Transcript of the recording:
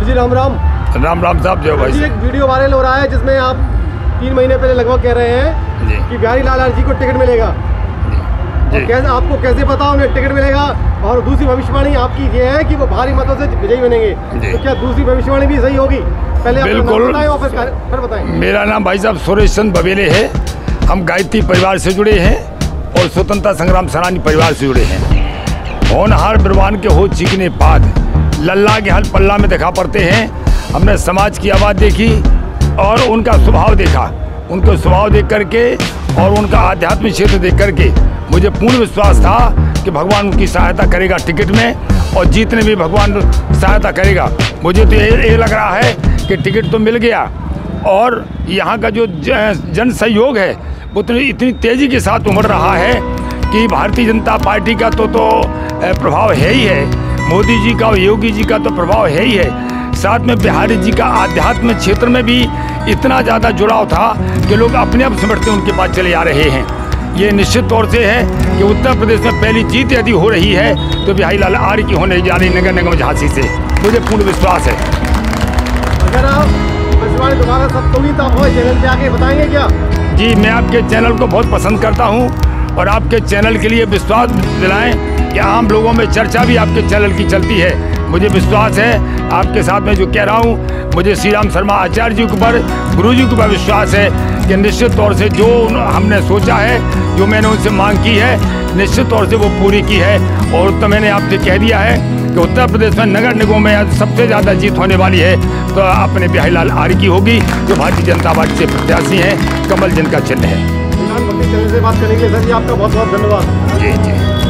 Sir जी राम राम। राम राम साहब। जो भाई एक वीडियो वायरल हो रहा है जिसमें आप 3 महीने पहले लगभग कह रहे हैं जी कि बिहारी लाल जी को टिकट मिलेगा। और कैसे आपको कैसे पता उन्हें टिकट मिलेगा? और दूसरी भविष्यवाणी आपकी ये है कि वो भारी मतों से विजयी बनेंगे, तो क्या दूसरी भविष्यवाणी भी सही होगी? पहले बिल्कुल बताएं और फिर बताएं। मेरा नाम भाई साहब सुरेश चंद बबेले है। हम गायत्री परिवार से जुड़े हैं और स्वतंत्रता संग्राम सेनानी परिवार से जुड़े हैं। होनहार बिरवान के हो चीखने पाद लल्ला के हल पल्ला में दिखा पड़ते हैं। हमने समाज की आवाज़ देखी और उनका स्वभाव देखा। उनका स्वभाव देख करके और उनका आध्यात्मिक क्षेत्र देख करके मुझे पूर्ण विश्वास था कि भगवान उनकी सहायता करेगा टिकट में, और जीतने भी भगवान सहायता करेगा। मुझे तो ये लग रहा है कि टिकट तो मिल गया, और यहाँ का जो जन सहयोग है वो तो इतनी तेज़ी के साथ उमड़ रहा है कि भारतीय जनता पार्टी का तो प्रभाव है ही है, मोदी जी का और योगी जी का तो प्रभाव है ही है, साथ में बिहारी जी का आध्यात्मिक क्षेत्र में भी इतना ज़्यादा जुड़ाव था कि लोग अपने आप सिमटते उनके पास चले आ रहे हैं। ये निश्चित तौर से है कि उत्तर प्रदेश में पहली जीत यदि हो रही है तो बिहारी लाल आर्य की होने जा रही नगर निगम झांसी से, मुझे पूर्ण विश्वास है। अगर आप दोबारा सब होगी तो आप चैनल पे आके बताएंगे क्या? जी, मैं आपके चैनल को बहुत पसंद करता हूँ और आपके चैनल के लिए विश्वास दिलाएं कि आम लोगों में चर्चा भी आपके चैनल की चलती है। मुझे विश्वास है आपके साथ में जो कह रहा हूँ, मुझे श्री राम शर्मा आचार्य जी के ऊपर, गुरु जी के ऊपर विश्वास है कि निश्चित तौर से जो हमने सोचा है, जो मैंने उनसे मांग की है, निश्चित तौर से वो पूरी की है। और तो मैंने आपसे कह दिया है कि उत्तर प्रदेश में नगर निगम में सबसे ज़्यादा जीत होने वाली है तो अपने बिहारी लाल आर्य की होगी, जो भारतीय जनता पार्टी से प्रत्याशी हैं। कमल जिनका चिन्ह है। से बात करने के लिए सर जी आपका बहुत बहुत धन्यवाद। जी जी।